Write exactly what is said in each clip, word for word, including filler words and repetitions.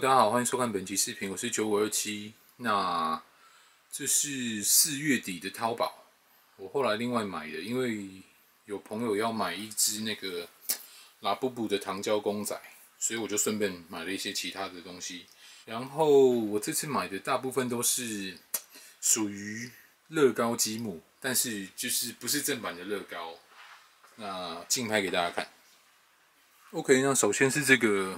大家好，欢迎收看本期视频，我是九五二七。那这是四月底的淘宝，我后来另外买的，因为有朋友要买一只那个拉布布的糖胶公仔，所以我就顺便买了一些其他的东西。然后我这次买的大部分都是属于乐高积木，但是就是不是正版的乐高。那竞拍给大家看。OK， 那首先是这个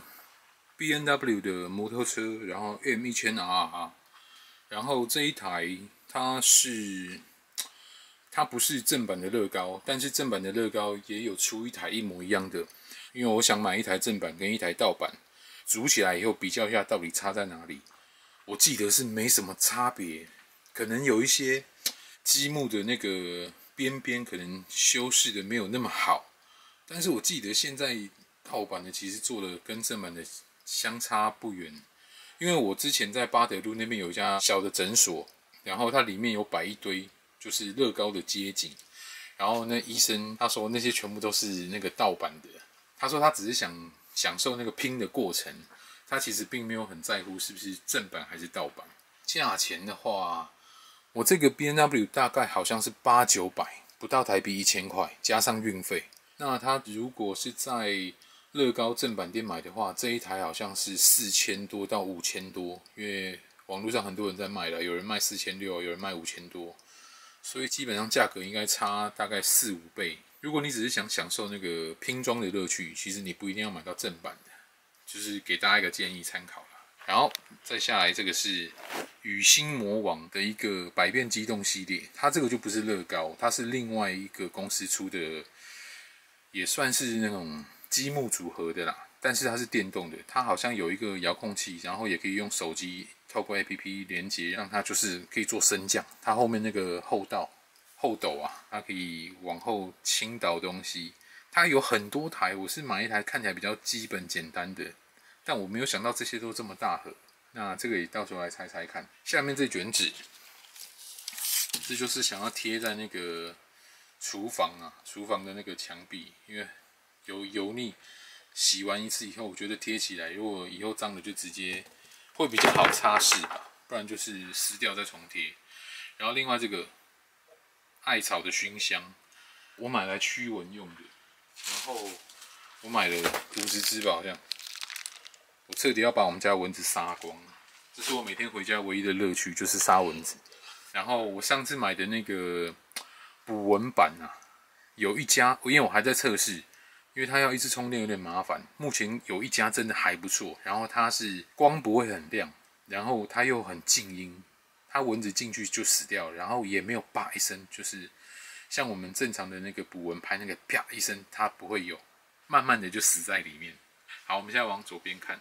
B M W 的摩托车，然后 M 一千 R， 然后这一台它是它不是正版的乐高，但是正版的乐高也有出一台一模一样的，因为我想买一台正版跟一台盗版，组起来以后比较一下到底差在哪里。我记得是没什么差别，可能有一些积木的那个边边可能修饰的没有那么好，但是我记得现在盗版的其实做的跟正版的相差不远，因为我之前在八德路那边有一家小的诊所，然后它里面有摆一堆就是乐高的街景，然后那医生他说那些全部都是那个盗版的，他说他只是想享受那个拼的过程，他其实并没有很在乎是不是正版还是盗版。价钱的话，我这个 B M W 大概好像是八九百，不到台币一千块，加上运费。那它如果是在乐高正版店买的话，这一台好像是四千多到五千多，因为网络上很多人在卖了，有人卖四千六，有人卖五千多，所以基本上价格应该差大概四五倍。如果你只是想享受那个拼装的乐趣，其实你不一定要买到正版的，就是给大家一个建议参考啦。然后再下来这个是雨星魔王的一个百变机动系列，它这个就不是乐高，它是另外一个公司出的，也算是那种积木组合的啦，但是它是电动的，它好像有一个遥控器，然后也可以用手机透过 A P P 连接，让它就是可以做升降。它后面那个后道后斗啊，它可以往后倾倒东西。它有很多台，我是买一台看起来比较基本简单的，但我没有想到这些都这么大盒。那这个也到时候来猜猜看。下面这卷纸，这就是想要贴在那个厨房啊，厨房的那个墙壁，因为有油腻，洗完一次以后，我觉得贴起来，如果以后脏了就直接会比较好擦拭吧，不然就是撕掉再重贴。然后另外这个艾草的熏香，我买来驱蚊用的，然后我买了五十支吧，好像，我彻底要把我们家蚊子杀光，这是我每天回家唯一的乐趣，就是杀蚊子。然后我上次买的那个捕蚊板啊，有一家，因为我还在测试。因为它要一直充电有点麻烦，目前有一家真的还不错，然后它是光不会很亮，然后它又很静音，它蚊子进去就死掉了，然后也没有叭一声，就是像我们正常的那个捕蚊拍那个啪一声，它不会有，慢慢的就死在里面。好，我们现在往左边看，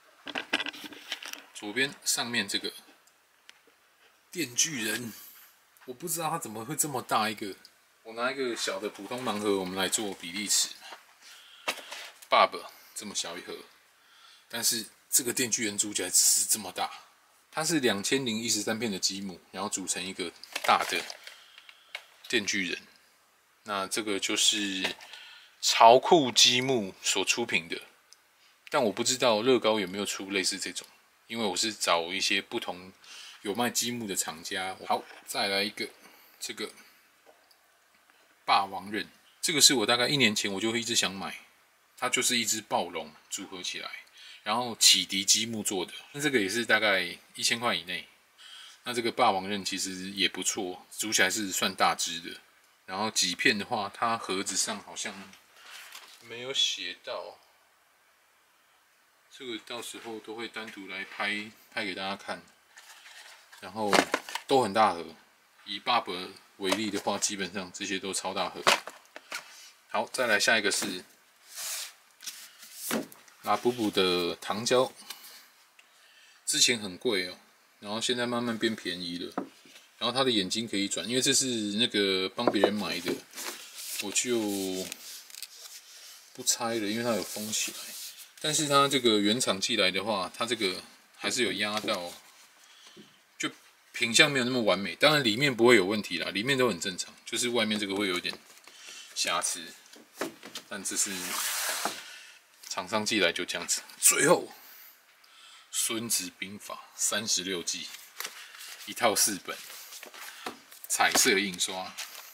左边上面这个电锯人，我不知道它怎么会这么大一个，我拿一个小的普通盲盒，我们来做比例尺。爸爸这么小一盒，但是这个电锯人组起来是这么大，它是两千零一十三片的积木，然后组成一个大的电锯人。那这个就是潮酷积木所出品的，但我不知道乐高有没有出类似这种，因为我是找一些不同有卖积木的厂家。好，再来一个这个霸王刃，这个是我大概一年前我就会一直想买。它就是一只暴龙组合起来，然后启迪积木做的，那这个也是大概一千块以内。那这个霸王刃其实也不错，组起来是算大只的。然后几片的话，它盒子上好像没有写到，这个到时候都会单独来拍拍给大家看。然后都很大盒，以爸爸为例的话，基本上这些都超大盒。好，再来下一个是拉布布的糖胶，之前很贵哦，然后现在慢慢变便宜了。然后它的眼睛可以转，因为这是那个帮别人买的，我就不拆了，因为它有封起来。但是它这个原厂寄来的话，它这个还是有压到，就品相没有那么完美。当然里面不会有问题啦，里面都很正常，就是外面这个会有点瑕疵，但这是厂商寄来就这样子。最后孙子兵法》三十六计，一套四本，彩色印刷，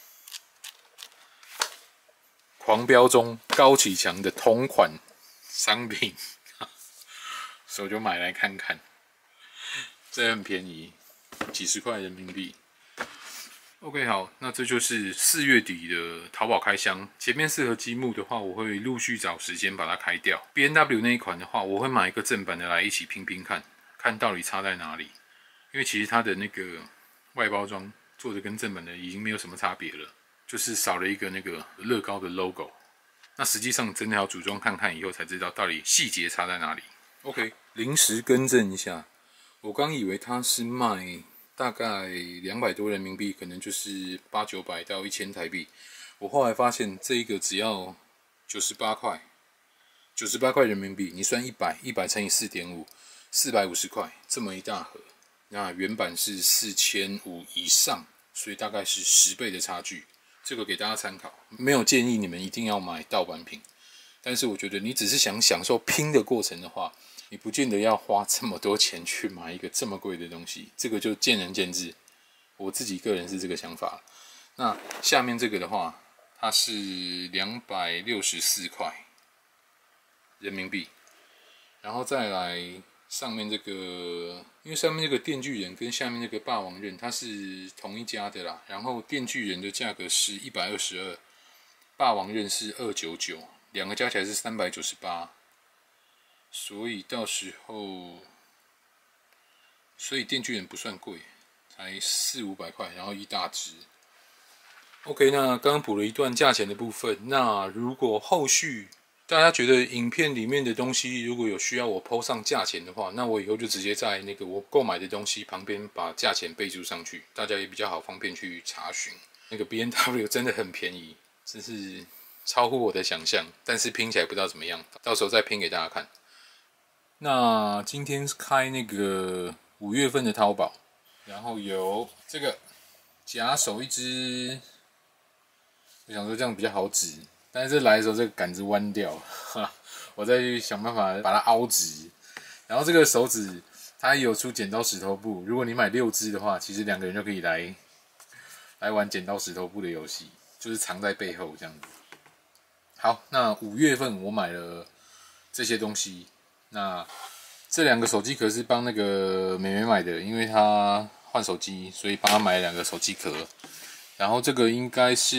狂飙中高启强的同款商品，所以我就买来看看。这很便宜，几十块人民币。OK， 好，那这就是四月底的淘宝开箱。前面四盒积木的话，我会陆续找时间把它开掉。B N W 那一款的话，我会买一个正版的来一起拼拼看，看到底差在哪里。因为其实它的那个外包装做的跟正版的已经没有什么差别了，就是少了一个那个乐高的 logo。那实际上真的要组装看看以后才知道到底细节差在哪里。OK， 临时更正一下，我刚以为它是卖大概两百多人民币，可能就是八九百到一千台币。我后来发现这一个只要九十八块，九十八块人民币，你算一百，一百乘以四点五，四百五十块，这么一大盒。那原版是四千五以上，所以大概是十倍的差距。这个给大家参考，没有建议你们一定要买盗版品。但是我觉得你只是想享受拼的过程的话，你不见得要花这么多钱去买一个这么贵的东西，这个就见仁见智。我自己个人是这个想法。那下面这个的话，它是两百六十四块人民币，然后再来上面这个，因为上面这个电锯人跟下面这个霸王刃它是同一家的啦，然后电锯人的价格是一百二十二，霸王刃是二百九十九，两个加起来是三百九十八。所以到时候，所以电锯人不算贵，才四五百块，然后一大只。OK， 那刚刚补了一段价钱的部分。那如果后续大家觉得影片里面的东西如果有需要我 po 上价钱的话，那我以后就直接在那个我购买的东西旁边把价钱备注上去，大家也比较好方便去查询。那个 B N W 真的很便宜，真是超乎我的想象，但是拼起来不知道怎么样，到时候再拼给大家看。那今天是开那个五月份的淘宝，然后有这个假手一只，我想说这样比较好指，但是这来的时候这个杆子弯掉了，我再去想办法把它凹直。然后这个手指它也有出剪刀石头布，如果你买六只的话，其实两个人就可以来来玩剪刀石头布的游戏，就是藏在背后这样子。好，那五月份我买了这些东西。那这两个手机壳是帮那个妹妹买的，因为她换手机，所以帮她买了两个手机壳。然后这个应该是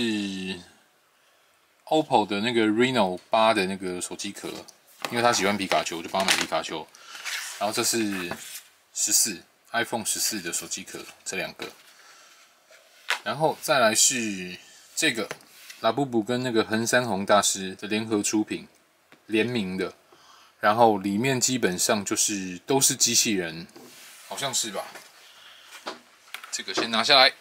O P P O 的那个 Reno 八的那个手机壳，因为她喜欢皮卡丘，我就帮她买皮卡丘。然后这是十四 iPhone 十四的手机壳，这两个。然后再来是这个拉布布跟那个横山宏大师的联合出品，联名的。然后里面基本上就是都是机器人，好像是吧？这个先拿下来，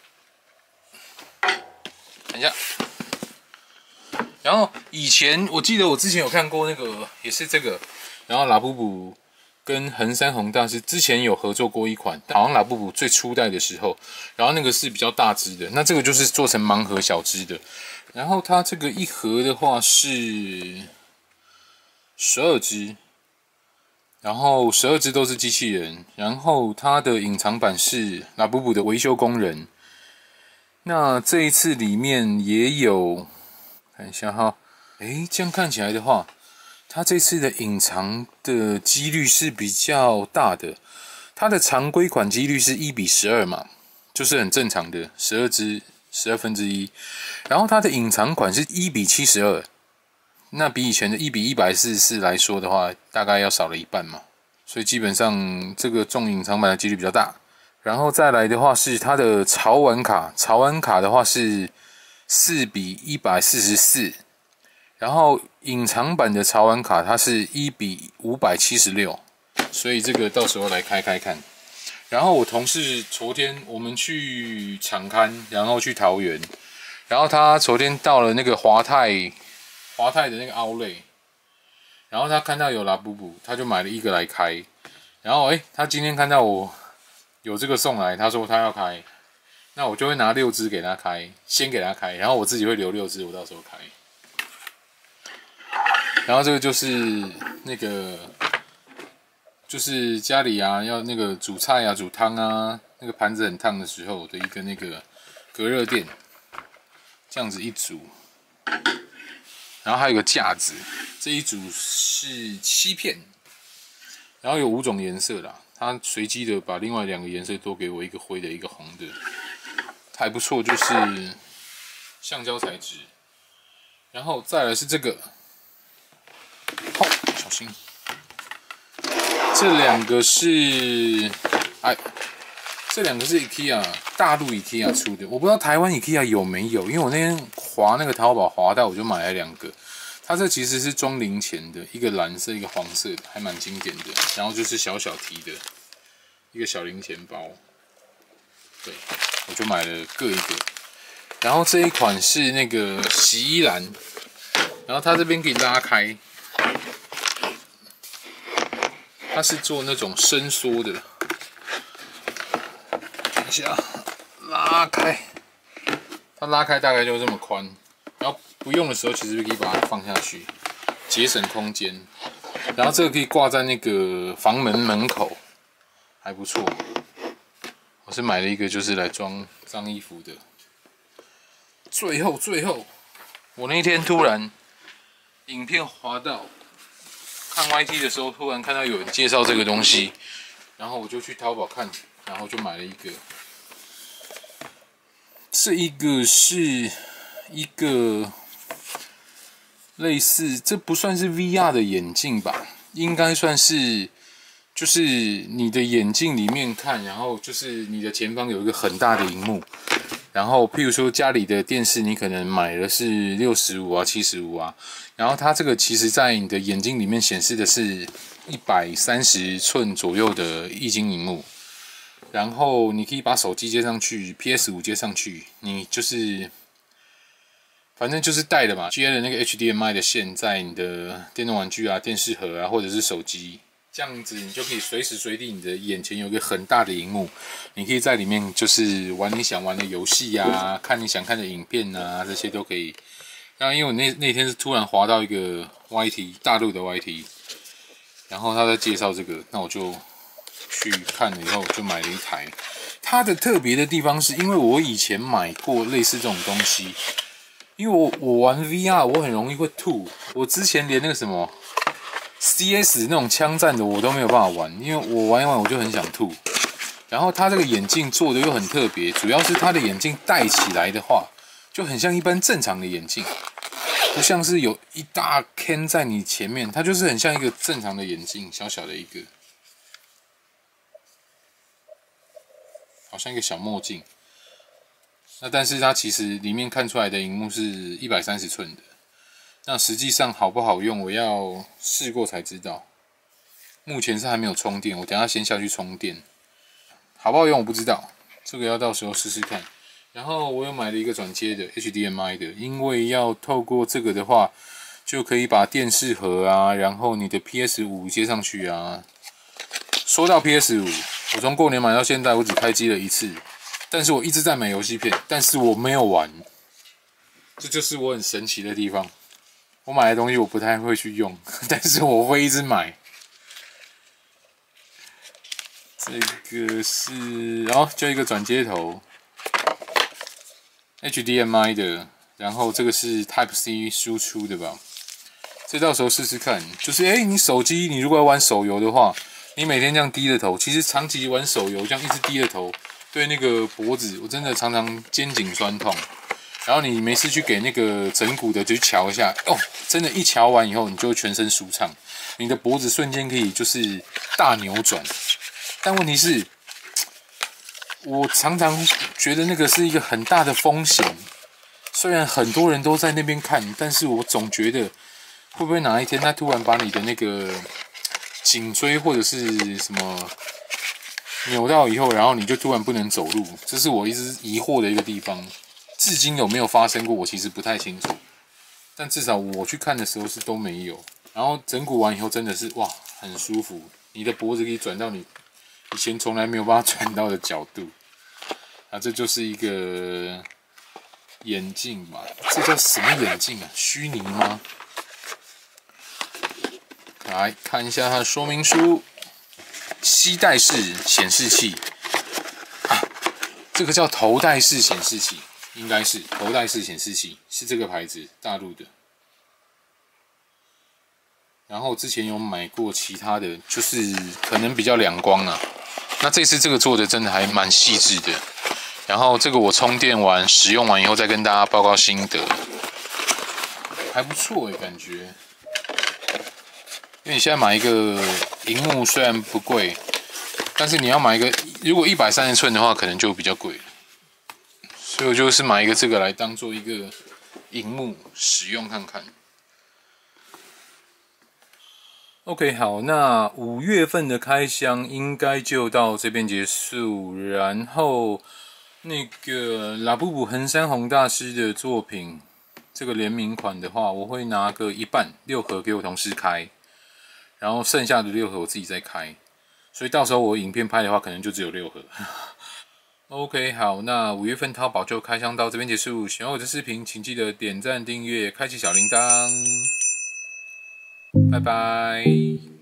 看一下。然后以前我记得我之前有看过那个，也是这个。然后拉布布跟横山宏大师之前有合作过一款，好像拉布布最初代的时候，然后那个是比较大只的，那这个就是做成盲盒小只的。然后它这个一盒的话是十二只。然后十二只都是机器人，然后它的隐藏版是拉布布的维修工人。那这一次里面也有，看一下哈，诶，这样看起来的话，它这次的隐藏的几率是比较大的。它的常规款几率是一比十二嘛，就是很正常的十二只十二分之一。然后它的隐藏款是一比七十二。那比以前的一比一百四十四来说的话，大概要少了一半嘛，所以基本上这个中隐藏版的几率比较大。然后再来的话是它的潮玩卡，潮玩卡的话是四比一百四十四，然后隐藏版的潮玩卡它是一比五百七十六，所以这个到时候来开开看。然后我同事昨天我们去场勘，然后去桃园，然后他昨天到了那个华泰。华泰的那个outlet，然后他看到有拉布布，他就买了一个来开。然后哎，他今天看到我有这个送来，他说他要开，那我就会拿六只给他开，先给他开，然后我自己会留六只，我到时候开。然后这个就是那个就是家里啊要那个煮菜啊、煮汤啊，那个盘子很烫的时候的一个那个隔热垫，这样子一组，然后还有个架子，这一组是七片，然后有五种颜色啦，它随机的把另外两个颜色都给我，一个灰的，一个红的，还不错，就是橡胶材质。然后再来是这个，哦，小心。这两个是，哎，这两个是 IKEA 大陆 IKEA 出的，我不知道台湾 IKEA 有没有，因为我那天滑那个淘宝滑到，我就买了两个。它这其实是装零钱的，一个蓝色，一个黄色的，还蛮经典的。然后就是小小提的一个小零钱包，对，我就买了各一个。然后这一款是那个洗衣篮，然后它这边可以拉开。它是做那种伸缩的，等一下拉开，它拉开大概就这么宽，然后不用的时候其实可以把它放下去，节省空间。然后这个可以挂在那个房门门口，还不错。我是买了一个就是来装脏衣服的。最后最后，我那天突然影片滑到。看 Y T 的时候，突然看到有人介绍这个东西，然后我就去淘宝看，然后就买了一个。这一个是一个类似，这不算是 V R 的眼镜吧？应该算是，就是你的眼镜里面看，然后就是你的前方有一个很大的萤幕，然后譬如说家里的电视，你可能买的是六十五啊、七十五啊。然后它这个其实在你的眼睛里面显示的是一百三十寸左右的液晶萤幕，然后你可以把手机接上去 ，P S 五 接上去，你就是反正就是带的嘛，接了那个 H D M I 的线在你的电动玩具啊、电视盒啊或者是手机，这样子你就可以随时随地你的眼前有一个很大的萤幕，你可以在里面就是玩你想玩的游戏啊，看你想看的影片啊，这些都可以。然后因为我那那天是突然滑到一个 Y T 大陆的 Y T， 然后他在介绍这个，那我就去看了以后就买了一台。它的特别的地方是因为我以前买过类似这种东西，因为我我玩 V R 我很容易会吐，我之前连那个什么 C S 那种枪战的我都没有办法玩，因为我玩一玩我就很想吐。然后它这个眼镜做的又很特别，主要是它的眼镜戴起来的话。就很像一般正常的眼镜，不像是有一大 can 在你前面，它就是很像一个正常的眼镜，小小的一个，好像一个小墨镜。那但是它其实里面看出来的萤幕是一百三十寸的，那实际上好不好用，我要试过才知道。目前是还没有充电，我等一下先下去充电，好不好用我不知道，这个要到时候试试看。然后我又买了一个转接的 H D M I 的，因为要透过这个的话，就可以把电视盒啊，然后你的 P S 五 接上去啊。说到 P S 五，我从过年买到现在，我只开机了一次，但是我一直在买游戏片，但是我没有玩，这就是我很神奇的地方。我买的东西我不太会去用，但是我会一直买。这个是，然后就一个转接头。H D M I 的，然后这个是 Type C 输出的吧？这到时候试试看。就是哎，你手机你如果要玩手游的话，你每天这样低着头，其实长期玩手游这样一直低着头，对那个脖子，我真的常常肩颈酸痛。然后你没事去给那个整骨的就去瞧一下，哦，真的，一瞧完以后你就全身舒畅，你的脖子瞬间可以就是大扭转。但问题是。我常常觉得那个是一个很大的风险，虽然很多人都在那边看，但是我总觉得会不会哪一天他突然把你的那个颈椎或者是什么扭到以后，然后你就突然不能走路，这是我一直疑惑的一个地方。至今有没有发生过，我其实不太清楚，但至少我去看的时候是都没有。然后整骨完以后真的是哇，很舒服，你的脖子可以转到你以前从来没有办法转到的角度。啊，这就是一个眼镜吧？这叫什么眼镜啊？虚拟吗？来看一下它的说明书。 吸带式显示器啊，这个叫头戴式显示器，应该是头戴式显示器，是这个牌子，大陆的。然后之前有买过其他的，就是可能比较亮光啊。那这次这个做的真的还蛮细致的。然后这个我充电完、使用完以后再跟大家报告心得，还不错诶，感觉。因为你现在买一个萤幕虽然不贵，但是你要买一个，如果一百三十寸的话，可能就比较贵。所以我就是买一个这个来当做一个萤幕使用看看。OK， 好，那五月份的开箱应该就到这边结束。然后那个拉布布横山宏大师的作品，这个联名款的话，我会拿个一半六盒给我同事开，然后剩下的六盒我自己再开。所以到时候我影片拍的话，可能就只有六盒。OK， 好，那五月份淘宝就开箱到这边结束。喜欢我的视频，请记得点赞、订阅、开启小铃铛。拜拜。